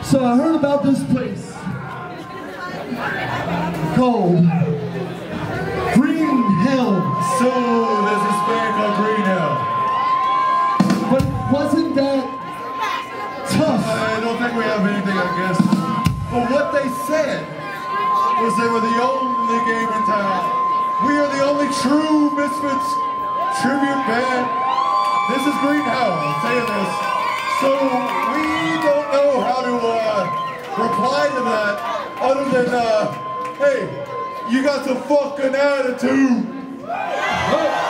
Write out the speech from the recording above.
So I heard about this place called Green Hell. So there's this band called Green Hell. But wasn't that tough? I don't think we have anything against it. But what they said was they were the only game in town. We are the only true Misfits tribute band. This is Green Hell, I'm saying this. So we don't know how to reply to that other than, hey, you got some fucking attitude.